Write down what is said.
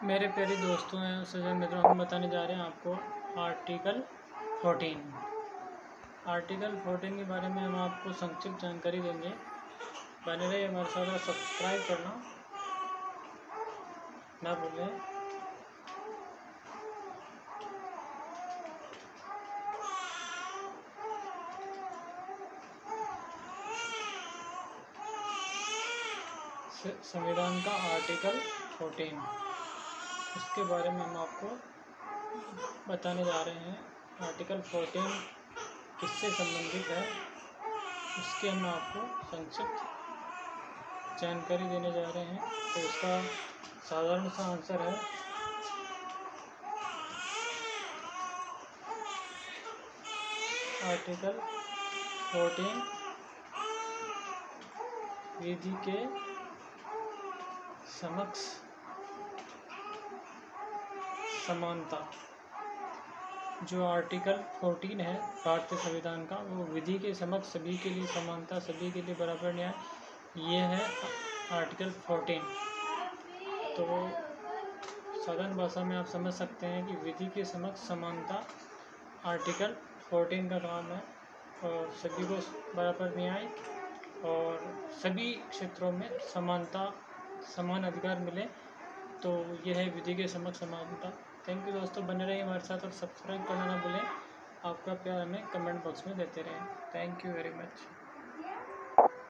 मेरे प्यारे दोस्तों हैं सज्जन मित्रों, हम बताने जा रहे हैं आपको आर्टिकल 14। आर्टिकल 14 के बारे में हम आपको संक्षिप्त जानकारी देंगे। बने रहिए हमारे साथ और सब्सक्राइब करना ना भूलें। संविधान का आर्टिकल 14, उसके बारे में हम आपको बताने जा रहे हैं। आर्टिकल 14 किससे संबंधित है, उसके हम आपको संक्षिप्त जानकारी देने जा रहे हैं। तो इसका साधारण सा आंसर है आर्टिकल 14 विधि के समक्ष समानता। जो आर्टिकल 14 है भारतीय संविधान का, वो विधि के समक्ष सभी के लिए समानता, सभी के लिए बराबर न्याय, ये है आर्टिकल 14। तो साधारण भाषा में आप समझ सकते हैं कि विधि के समक्ष समानता आर्टिकल 14 का काम है, और सभी को बराबर न्याय और सभी क्षेत्रों में समानता, समान अधिकार मिले, तो यह है विधि के समक्ष समानता। थैंक यू दोस्तों, बने रहिए हमारे साथ और सब्सक्राइब करना ना भूलें। आपका प्यार हमें कमेंट बॉक्स में देते रहें। Thank you very much.